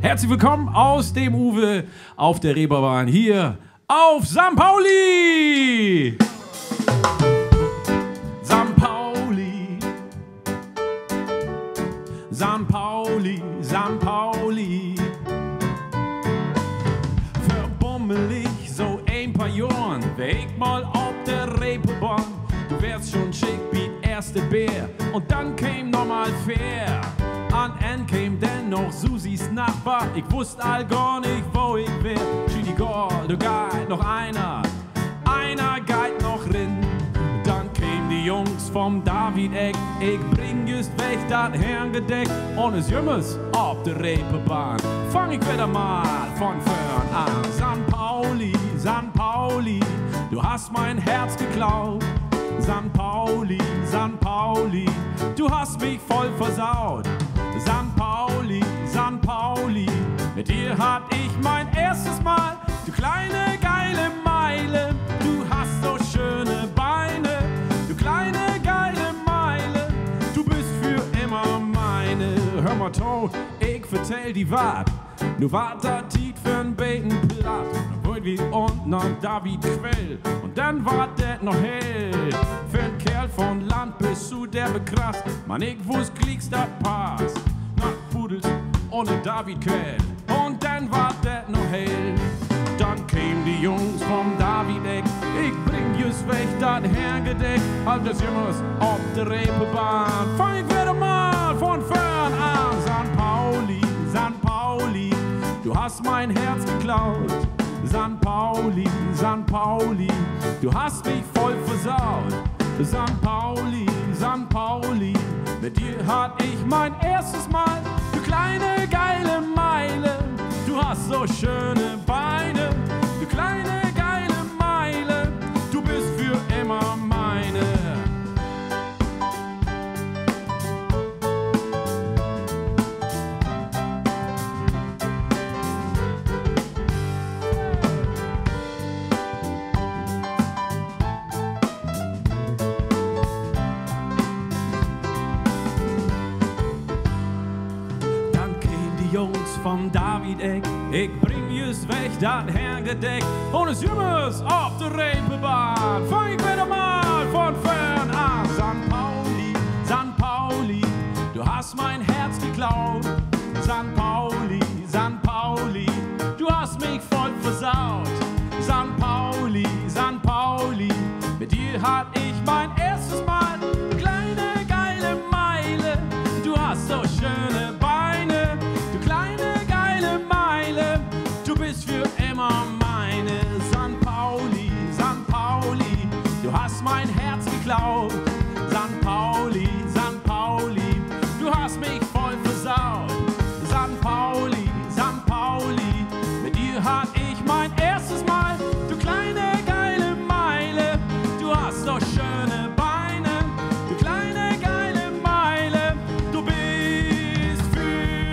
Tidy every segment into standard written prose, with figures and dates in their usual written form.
Herzlich willkommen aus dem Uwe auf der Reeperbahn hier auf St. Pauli. St. Pauli. St. Pauli, St. Pauli. Verbummelig so ein paar Jahren, wär ich mal auf der Reeperbahn. Du wärst schon schick wie erste Bär und dann käm nochmal fair. An N käm denn noch Susis Nachbar. Ich wusste all gar nicht, wo ich wär. Schiedi Gold, du geit noch einer geit noch rin. Dann käm die Jungs vom David Eck. Ich bring just weg dat Herrengedeck. Und es Jümmers auf der Reeperbahn. Fang ich wieder mal von vorn an. St. Pauli, St. Pauli, du hast mein Herz geklaut. St. Pauli, St. Pauli, du hast mich voll versaut. St. Pauli, St. Pauli, mit dir hatt ich mein erstes Mal. Du kleine geile Meile, du hast so schöne Beine. Du kleine geile Meile, du bist für immer meine. Hör mal to, ich vertell die Wahrheit. Nu wart da Tiet für'n Beten platt. Dann wollt wie unten am David Quell. Und dann wart det noch hell. Für'n Kerl von Land bist du der bekrass. Man, ich wusst, klickst dat Pass. Nach Pudels ohne David Quell. Und dann wart det noch hell. Dann käm die Jungs vom David Eck. Ich bring just weg dat Herrengedeck. Halt das Jümmers auf der Reeperbahn. Fang ich wieder mal von vorn an. St. Pauli, St. Pauli, du hast mein Herz geklaut. St. Pauli, St. Pauli, du hast mich voll versaut. St. Pauli, St. Pauli, mit dir hatt ich mein erstes Mal. Du kleine geile Meile, du hast so schöne Beine. Du kleine geile Meile, du bist für immer meine. Jungs vom David Eck, ich bring just weg dat Herrengedeck. Und es Jümmers auf der Reeperbahn. Fang ich wieder mal von vorn an. St. Pauli, St. Pauli, du hast mein Herz geklaut. St. Pauli, St. Pauli, du hast mich voll versaut. St. Pauli, St. Pauli, mit dir hatt ich mein erstes Mal. Kleine geile Meile, du hast so schöne Beine. Du kleine geile Meile, du bist für immer meine. St. Pauli, St. Pauli, du hast mein Herz geklaut. St. Pauli, St. Pauli, du hast mich voll versaut. St. Pauli, St. Pauli, mit dir hatt ich mein erstes Mal. Du kleine geile Meile, du hast so schöne Beine. Du kleine geile Meile, du bist für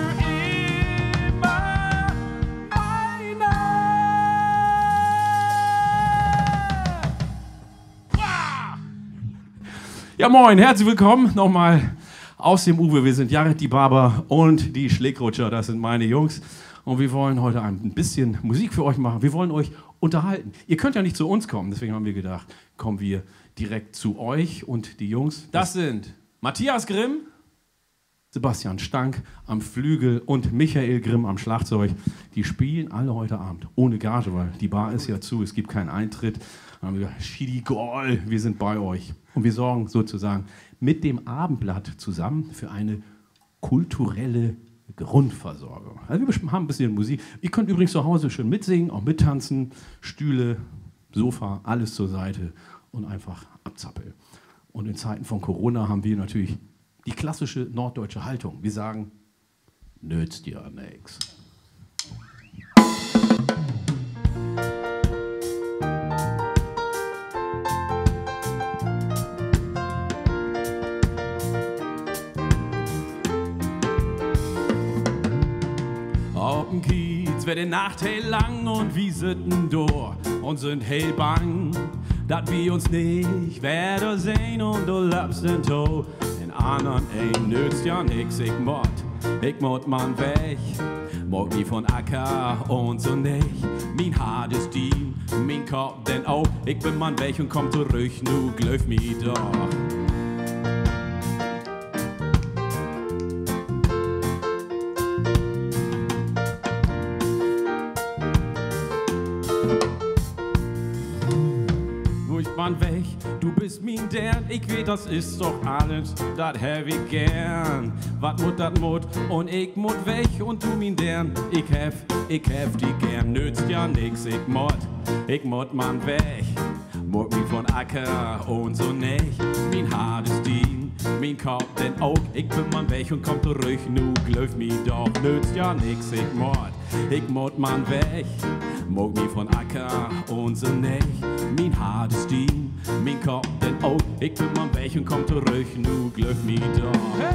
immer meine. Ja moin, herzlich willkommen nochmal aus dem Uwe. Wir sind Jared, die Barber und die Schlägrutscher, das sind meine Jungs. Und wir wollen heute ein bisschen Musik für euch machen. Wir wollen euch unterhalten. Ihr könnt ja nicht zu uns kommen, deswegen haben wir gedacht, kommen wir direkt zu euch und die Jungs. Das sind Matthias Grimm, Sebastian Stank am Flügel und Michael Grimm am Schlagzeug. Die spielen alle heute Abend ohne Gage, weil die Bar ist ja zu, es gibt keinen Eintritt. Dann haben wir gesagt, Schiedi Goll, wir sind bei euch. Und wir sorgen sozusagen mit dem Abendblatt zusammen für eine kulturelle Grundversorgung. Also wir haben ein bisschen Musik. Ihr könnt übrigens zu Hause schön mitsingen, auch mittanzen, Stühle, Sofa, alles zur Seite und einfach abzappeln. Und in Zeiten von Corona haben wir natürlich die klassische norddeutsche Haltung. Wir sagen, nützt ja nix. Auf dem Kiez wird die Nacht hell lang und wir sitzen da und sind hell bang, dat wir uns nicht werden sehen und du lappst den Tod. Den anderen nützt ja nix, ich mott man weg. mag mich von Acker und so nicht. Mein Haar ist dien, mein Kopf denn auch. Ich bin man weg und komm zurück, nu glaub mich doch. Weg, du bist mein Dern, ich weet, das ist doch alles, dat hab ich gern. Wat mut, und ich mut weg, und du mein Dern, ich hab die gern, nützt ja nix, ich mut man weg. Mut mich von Acker und so nicht, mein Haar ist dien, mein Kopf denn auch, ich bin man weg und komm zurück, nu glaub mich doch, nützt ja nix, ich mut man weg. Mag mich von Acker und so nicht, mein Haar ist dien, mein Kopf denn auch, ich bin man weg und komm zurück, nu glaub mich doch. Hey!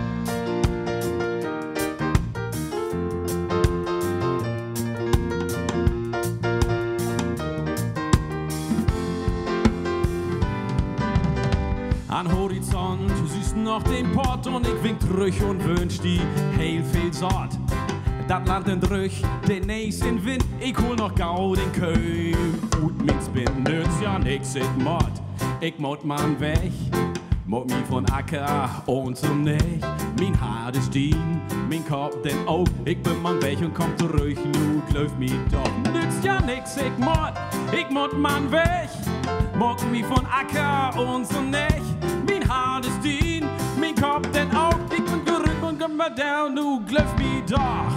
An Horizont siehst noch den Pott und ich wink zurück und wünsch die heil viel Sort. Dat Land in Drüch, den nächsten Wind, ich hol noch gau den Köy. Gut mit Spin, nützt ja nix, ich mut man weg. Mut mich von Acker und so nicht. Mein Haar ist dien, mein Kopf denn auch, ich bin man weg und komm zurück, nu glaub mich doch. Nützt ja nix, ich mut man weg. Mut mich von Acker und so nicht. Mein Haar ist dien, mein Kopf denn auch, ich bin gerückt und komm mal down, nu glaub mich doch.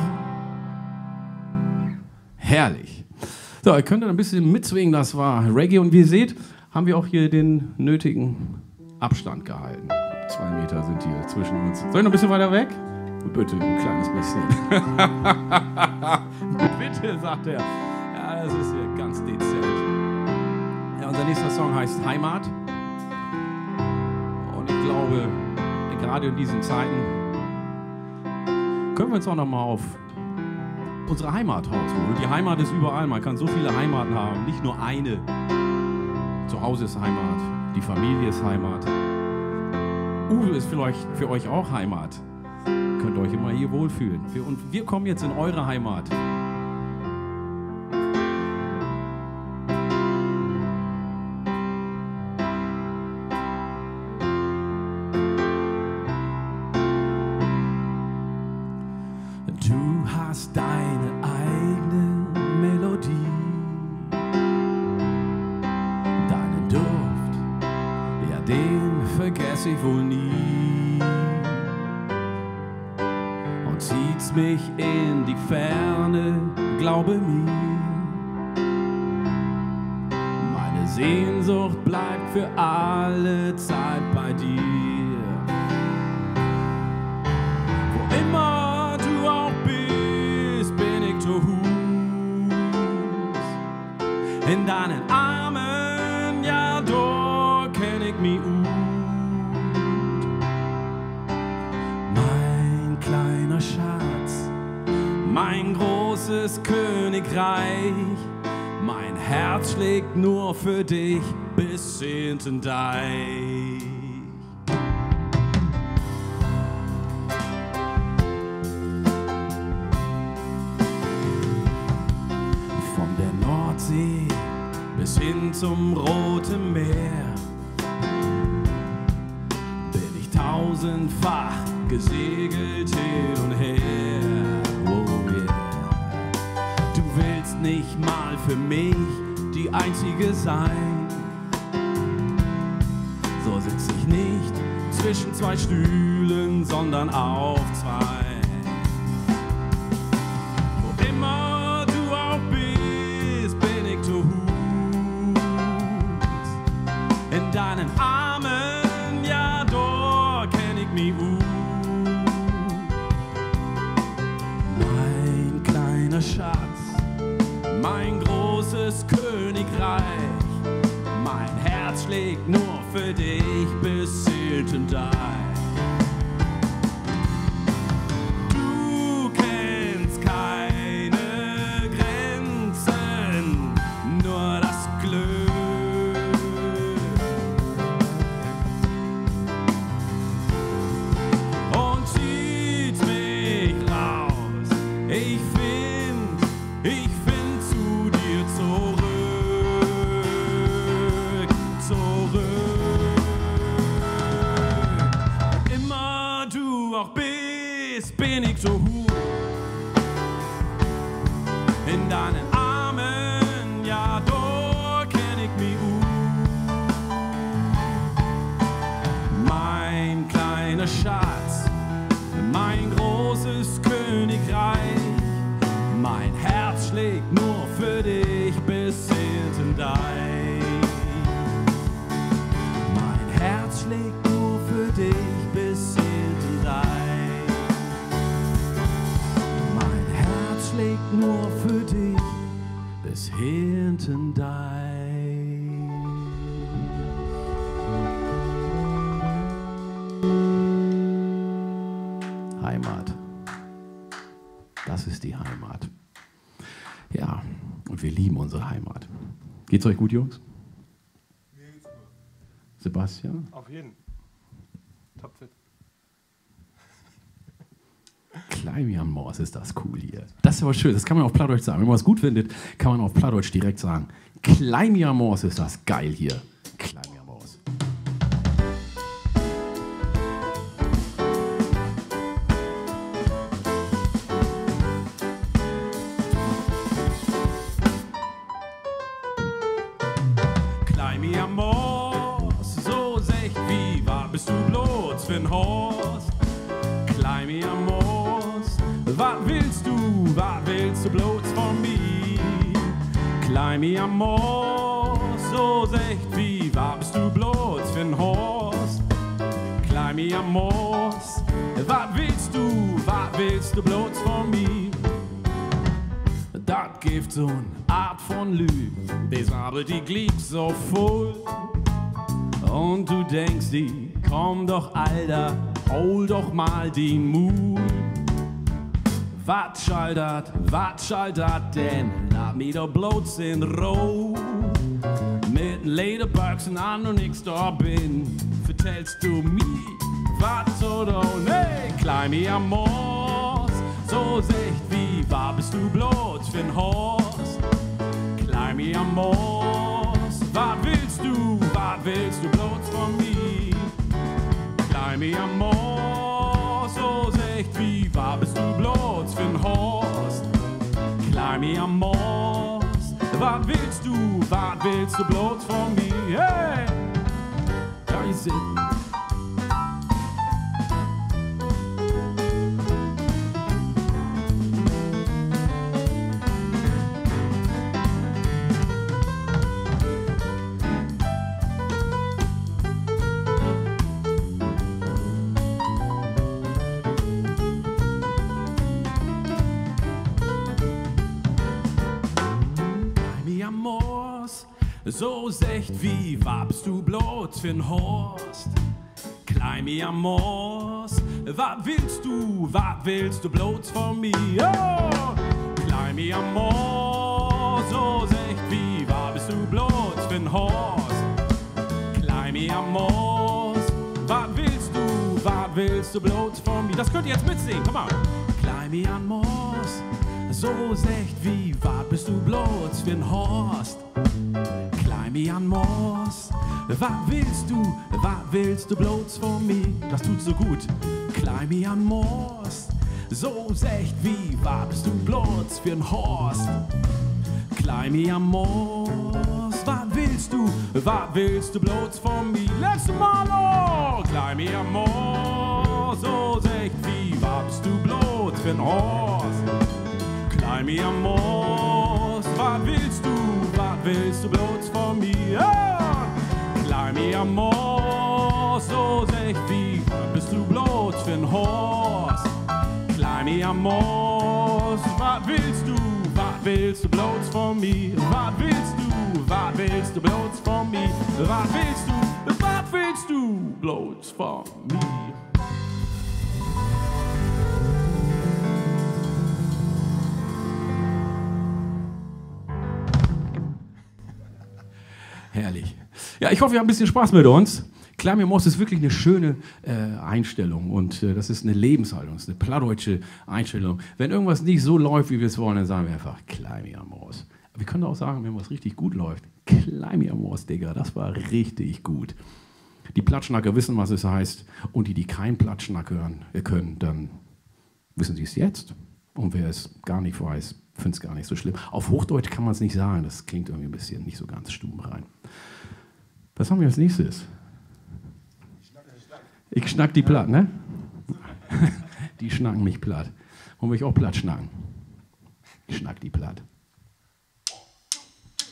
Herrlich. So, ihr könnt ein bisschen mitswingen, das war Reggae. Und wie ihr seht, haben wir auch hier den nötigen Abstand gehalten. 2 Meter sind hier zwischen uns. Soll ich noch ein bisschen weiter weg? Bitte, ein kleines bisschen. Bitte, sagt er. Ja, das ist hier ganz dezent. Ja, unser nächster Song heißt Heimat. Und ich glaube, gerade in diesen Zeiten können wir uns auch noch mal auf unsere Heimat rausholen. Die Heimat ist überall. Man kann so viele Heimaten haben. Nicht nur eine. Zu Hause ist Heimat. Die Familie ist Heimat. Uwe ist vielleicht für euch auch Heimat. Könnt euch immer hier wohlfühlen. Und wir kommen jetzt in eure Heimat. Du hast deine eigene Melodie, deinen Duft, ja den vergess ich wohl nie. Und zieht's mich in die Ferne, glaube mir. Meine Sehnsucht bleibt für alle Zeit bei dir. Wo immer du auch bist, bin ich zu Hus. In deinen Armen, ja, dort kenn ich mich gut. Mein kleiner Schatz, mein großes Königreich, mein Herz schlägt nur für dich bis hinten Deich. Von der Nordsee bis hin zum Roten Meer bin ich tausendfach gesegelt hin und her. Oh yeah. Du willst nicht mal für mich die Einzige sein. So sitz ich nicht zwischen 2 Stühlen, sondern auf 2. Wo immer du auch bist, bin ich zu Hus. In deinen Armen, ja, dort kenn ich mich gut. Mein kleiner Schatz, mein großes Königreich, mein Herz schlägt nur für dich bis hinten Deich. Du kennst keine Grenzen, nur das Glück. Und zieht mich raus, ich bis hinten dein. Mein Herz schlägt nur für dich bis hinten dein. Mein Herz schlägt nur für dich bis hinten dein. Heimat. Das ist die Heimat. Ja, und wir lieben unsere Heimat. Geht's euch gut, Jungs? Mir geht's gut. Sebastian? Auf jeden. Topfit. Kleimian-Mors ist das cool hier. Das ist aber schön, das kann man auf Plattdeutsch sagen. Wenn man was gut findet, kann man auf Plattdeutsch direkt sagen. Kleimian-Mors ist das geil hier. Kleimian-Mors. Kleimian-Mors, so secht wie war bist du bloß für'n Horst. Kleimian-Mors, was willst du bloß von mir? Kleimian-Mors, so secht wie war bist du bloß für'n Horst. Kleimian-Mors, was willst du bloß von mir? Dat gibt so n Art von Lügen, des aber die Glied so voll. Und du denkst die, komm doch Alter, hol doch mal den Mut. Was schall dat denn? Lass mich doch bloß in Ruhe. Mit Lederbüchsen an und nix da bin, vertellst du mir, was oder nee, Kleimian-Mors, so secht wie war bist du bloß für'n Horst. Kleimian-Mors, was willst du bloß von mir? Kleimian-Mors, so secht wie war bist du bloß für'n Horst. Kleimian-Mors, was willst du bloß von mir? Hey, da ist es. Kleimian-Mors, so secht wie war bist du bloß für'n Horst. Kleimian-Mors, was willst du bloß von mir? Oh! Kleimian-Mors, so secht wie war bist du bloß für'n Horst. Kleimian-Mors, was willst du bloß von mir? Das könnt ihr jetzt mitsingen, komm mal. Kleimian-Mors, so secht wie war bist du bloß für'n Horst. Kleimian-Mors, was willst du bloß von mir? Das tut so gut. Kleimian-Mors, so secht wie war bist du bloß für'n Horst. Kleimian-Mors, was willst du bloß von mir? Letztes Mal noch! Kleimian-Mors, so secht wie war bist du bloß für'n Horst. Kleimian-Mors, was willst du bloß von mir? Ja! Kleimian-Mors, so secht wie bist du bloß für'n Horst. Kleimian-Mors, was willst du bloß von mir? Was willst du bloß von mir? Was willst du bloß von mir? Herrlich. Ja, ich hoffe, ihr habt ein bisschen Spaß mit uns. Kleimian-Mors ist wirklich eine schöne Einstellung und das ist eine Lebenshaltung, das ist eine plattdeutsche Einstellung. Wenn irgendwas nicht so läuft, wie wir es wollen, dann sagen wir einfach Kleimian-Mors. Wir können auch sagen, wenn was richtig gut läuft, Kleimian-Mors, Digga, das war richtig gut. Die Plattschnacker wissen, was es heißt und die kein Plattschnack hören können, dann wissen sie es jetzt. Und wer es gar nicht weiß, findet es gar nicht so schlimm. Auf Hochdeutsch kann man es nicht sagen, das klingt irgendwie ein bisschen nicht so ganz stumm rein. Was haben wir als nächstes? Ich schnack die platt, ne? Die schnacken mich platt. Wollen wir euch auch platt schnacken? Ich schnack die platt.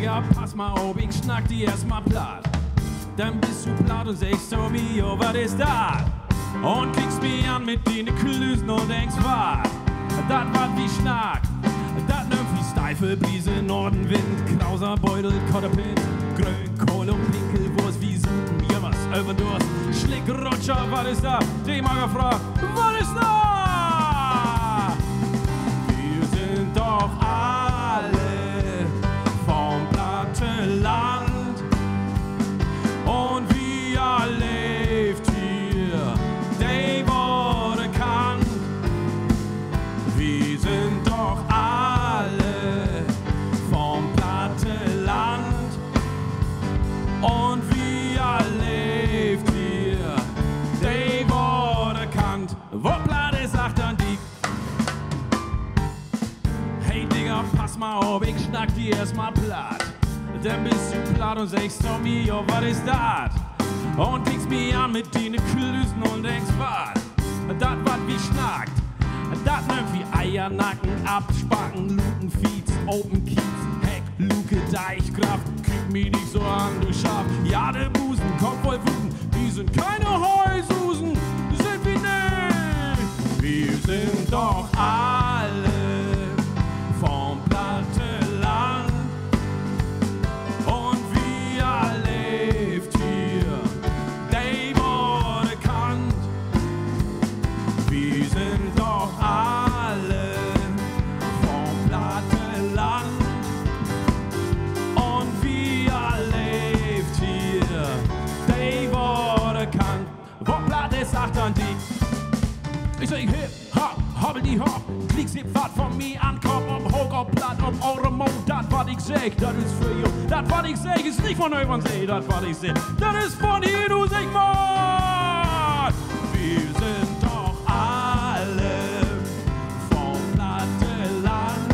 Digga, pass mal auf, ich schnack die erstmal platt. Dann bist du platt und sagst so wie, oh, was ist das? Und kriegst mich an mit den Klüsen und denkst, was? Das wat wie Schnack, das nimmt wie steife Brise, Nordenwind, Klauser, Beutel, Kotterpin, Grün, Kohl und Pinkelwurst, wie Suchen, ja was, Überdurst, Schlickrutscher, was ist da? Die mal gefragt, was ist da? Wir sind doch alle vom Platteland und wir lebt hier, die wurde kannt. Wir sind doch alle vom Platteland und wir lebt hier, die wurde kannt. Wo Platte sagt dann die, hey Digga, pass mal auf, ich schnack die erstmal platt. Dann bist du platt und sagst zu mir, oh, was ist das? Und kriegst mich an mit den Klüsen und denkst, was? Das wat wie schnackt. Das nimmt wie Eiernacken, Abspacken, Luken, Fiets, Open Kiez, Heck, Luke, Deichkraft. Krieg mich nicht so an, du Schaf. Ja, der Busen kommt voll Wuten. Die sind keine Heususen, sind wir nicht. Wir sind doch alle vom Platteland und wir lebt hier, die wurde kannt. Wir sind doch alle vom Platteland und wir lebt hier, die wurde kannt. Wo Platte sagt dann die, ich sag hip, hop, hobbel die hop, kriegst die was von mir an Kopf, ob hoch, ob platt, ob eure Mond, das was ich sag, das ist für you, das was ich sag, ist nicht von Übersee, das was ich sag, das ist von hier, du Sigmund! Wir sind doch alle vom Platteland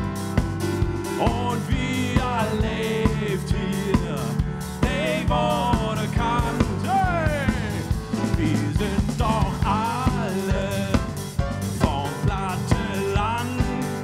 und wir lebt hier, die wurde kannt, hey! Wir sind doch alle vom Platteland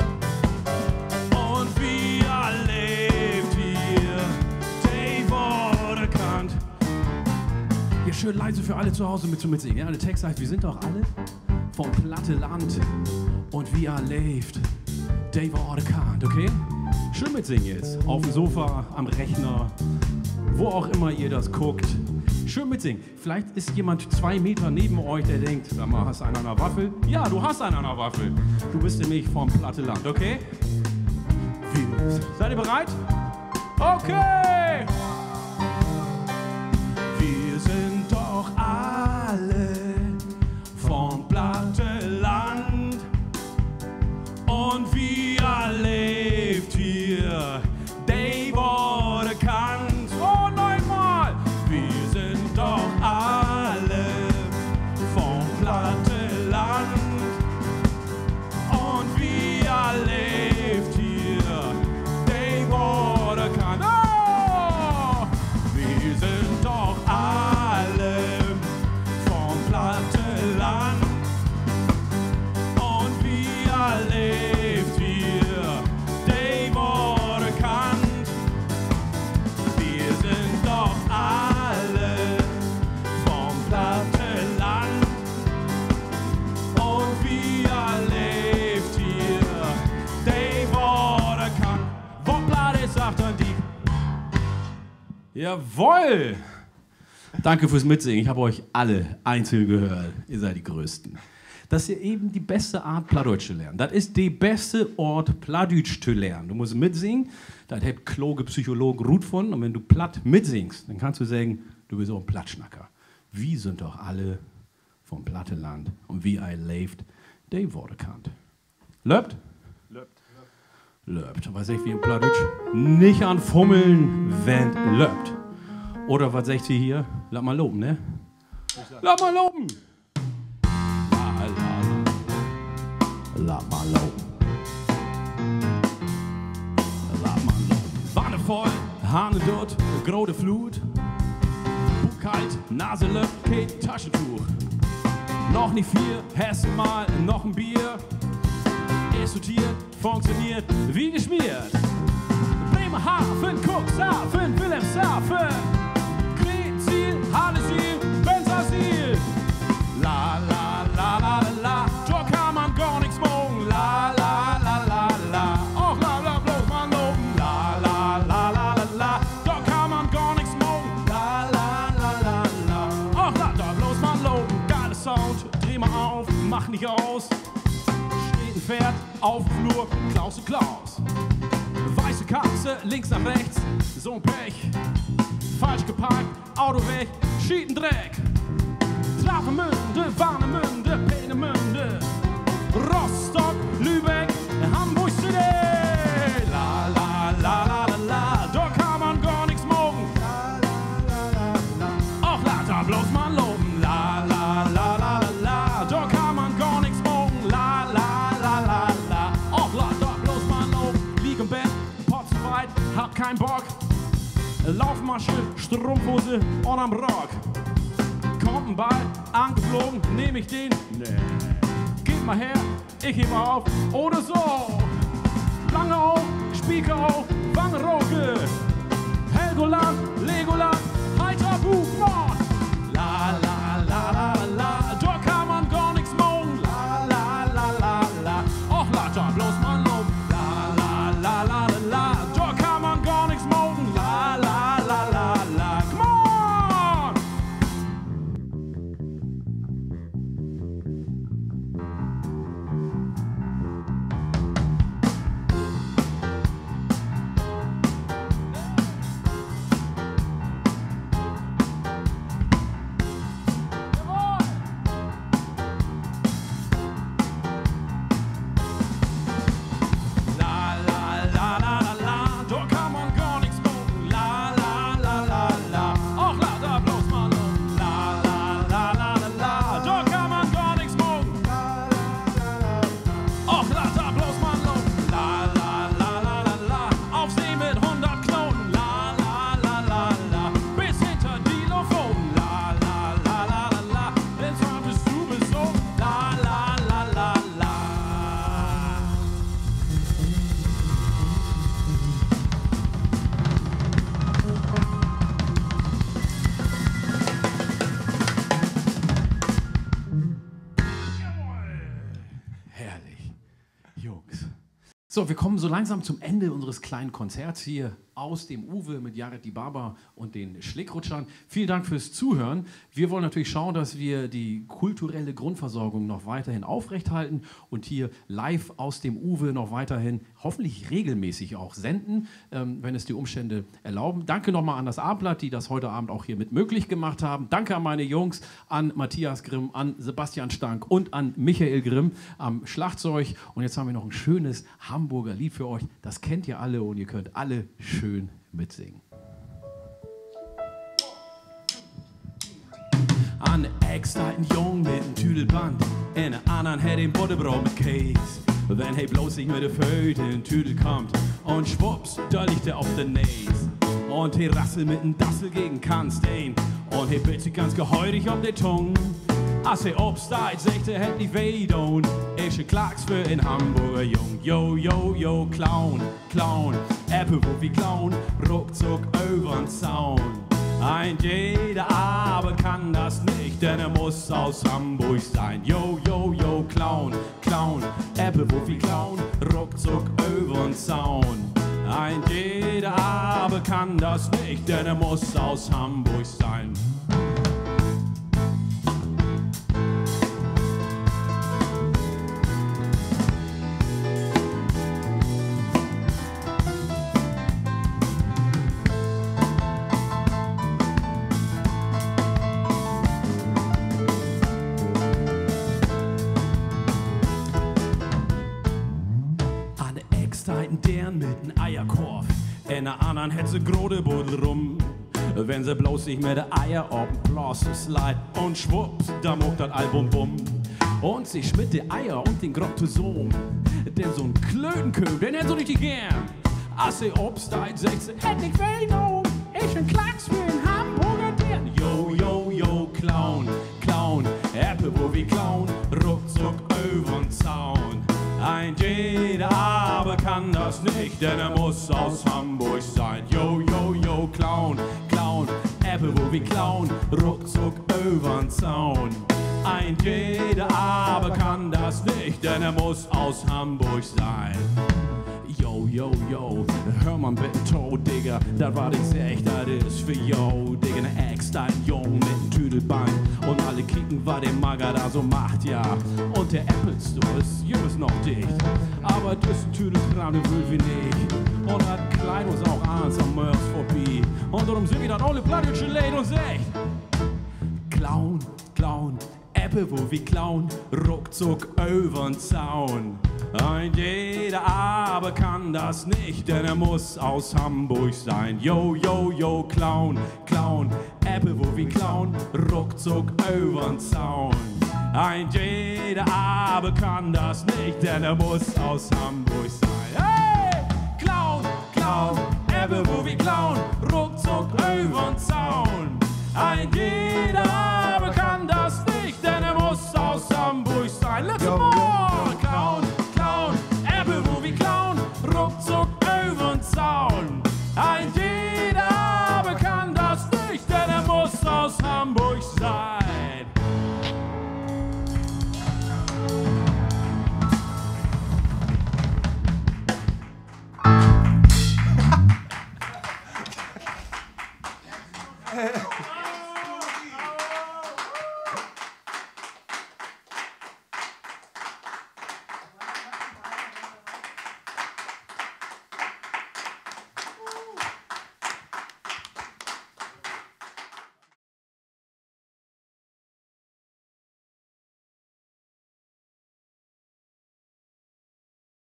und wir lebt hier, die wurde kannt. Hier schön leise für alle zu Hause mitsingen. Ja, der Text heißt, wir sind doch alle vom Platteland und wir lebt, die wurde kannt, okay? Schön mitsingen jetzt, auf dem Sofa, am Rechner, wo auch immer ihr das guckt. Schön mitsingen. Vielleicht ist jemand 2 Meter neben euch, der denkt, sag mal, hast du einen an der Waffel? Ja, du hast einen an der Waffel. Du bist nämlich vom Platteland, okay? Seid ihr bereit? Okay! Wir sind doch alle vom Platteland und wir lebt hier, die wurde kannt. Oh, neunmal! Wir sind doch alle vom Platteland und wir lebt hier, die wurde kannt. Oh! Wir sind doch alle vom Platteland und wir lebt hier, die wurde kannt. Wir sind doch alle vom Platteland und wir lebt hier, die wurde kannt. Wo Platte sagt dann die. Jawohl! Danke fürs Mitsingen. Ich habe euch alle einzeln gehört. Ihr seid die Größten. Das ist ja eben die beste Art, Plattdeutsch zu lernen. Das ist die beste Art, Plattdeutsch zu lernen. Du musst mitsingen. Das hat kluge Psychologen Ruth von. Und wenn du platt mitsingst, dann kannst du sagen, du bist auch ein Plattschnacker. Wir sind doch alle vom Platteland. Und wie I lebt, die wurde kannt. Löbt? Löbt. Löbt. Was sagt ihr im Plattdeutsch? Nicht an Fummeln, wenn löbt. Oder was sagt ihr hier? Lass mal loben, ne? Lass mal loben! Lass mal loben. Lass mal loben. Wanne voll, Hahne dort, große Flut. Buch kalt, Nase löppt, kein Taschentuch. Noch nicht viel, Hessen mal, noch ein Bier. Ist sortiert, funktioniert wie geschmiert. Bremerhaven, guck, Cuxhaven, Wilhelmshaven, Gretzil, Hallesil, Bensersiel. La la la la la la, da kann man gar nichts morgen. La la la la la, och la la bloß man loben. La la la la la la, da kann man gar nichts morgen. La la la la la, och la da bloß man loben. Geiler Sound, dreh mal auf, mach nicht aus. Steht ein Pferd auf dem Flur, Klaus und Klaus. Weiße Katze, links nach rechts, so ein Pech. Falsch geparkt, Auto weg, Schiedendreck. Travemünde, Warnemünde, Peenemünde, Rostock, Lübeck, Hamburg City. La la la la la la, da kann man gar nichts morgen. La la la la la, och la da bloß man loben. La la la la la la, da kann man gar nichts morgen. La la la la la, och la da bloß man loben. Lieg im Bett, Pop zu weit, hab keinen Bock. Laufmasche, Strumpfhose und am Rock. Kommt ein Ball, angeflogen, nehm ich den? Nee. Gib mal her, ich heb auf, oder so. Lange auf, Spieker auf, Wangeroke. Helgoland, Legoland, heiter Buchmord. La la la la la, da kann man gar nichts morgen. La la la la la, och la da bloß man lob. La la la la la la, da kann man gar nichts morgen. La la la la la, come on! So, wir kommen so langsam zum Ende unseres kleinen Konzerts hier aus dem Uwe mit Jared Dibaba und den Schlickrutschern. Vielen Dank fürs Zuhören. Wir wollen natürlich schauen, dass wir die kulturelle Grundversorgung noch weiterhin aufrechthalten und hier live aus dem Uwe noch weiterhin hoffentlich regelmäßig auch senden, wenn es die Umstände erlauben. Danke nochmal an das A-Blatt, die das heute Abend auch hier mit möglich gemacht haben. Danke an meine Jungs, an Matthias Grimm, an Sebastian Stank und an Michael Grimm am Schlagzeug. Und jetzt haben wir noch ein schönes Hamburger Lied für euch. Das kennt ihr alle und ihr könnt alle schön mitsingen. An extra Jung mit dem Tüdelband, in der anderen hätte den Butterbrot mit Käse. Wenn hey bloß nicht mit der Föte in Tüdel kommt und schwupps, da liegt er auf der Nase. Und he rassel mit dem Dassel gegen Kannstein und he bitte ganz geheurig um die Tung. Als he obsteigt, sagt er, hätt nicht weh und ich ein Klacks für in Hamburger Jung. Yo, yo, yo, Clown, Clown, Apple, wo wie Clown, ruckzuck übern Zaun. Ein jeder aber kann das nicht, denn er muss aus Hamburg sein. Yo, yo, yo, Clown, Clown, Apple, wo wie Clown, ruckzuck übern Zaun. Ein jeder aber kann das nicht, denn er muss aus Hamburg sein. Mit n Eierkorb, in der anderen hätt sie Grodebuddel rum. Wenn sie bloß nicht mit der Eier ob'n Plas slide und schwupps, da muckt das Album bumm. Und sie schmidt die Eier und den Grob zusammen, denn so n Klötenköp, den hätt so richtig gern. Als sie obsteigt, sagt sie, hätt nicht weh, no, ich bin Klacks für den Hamburger Dern. Yo, yo, yo, Clown, Clown, Apple, wo wie Clown, ruckzuck übern Zaun. Ein jeder aber kann das das nicht, denn er muss aus Hamburg sein. Yo, yo, yo, Clown, Clown, Ebbe, wo wir klauen, ruckzuck übern Zaun. Ein jeder aber kann das nicht, denn er muss aus Hamburg sein. Yo, yo, yo, hör mal bitte tot, Digga, das war ich echt, das ist für yo, Digga, ne Ex, ein Jung mit nem Tüdelbein und alle kicken, was der Mager da so macht, ja. Und der Apple Store ist jüngst noch dicht, aber das Tüdelkram, den will wir nicht. Und das Kleid muss auch eins am Mörs vorbei. Und darum sind wir dann alle Plattdeutsche Leid und echt. Clown, Clown, Ebbe, wo wir klauen, ruckzuck übern Zaun. Ein jeder aber kann das nicht, denn er muss aus Hamburg sein. Yo, yo, yo, Clown, Clown, Ebbe, wo wir klauen, ruckzuck übern Zaun. Ein jeder aber kann das nicht, denn er muss aus Hamburg sein. Hey! Clown, Clown, Ebbe, wo wir klauen, ruckzuck übern Zaun. Ein jeder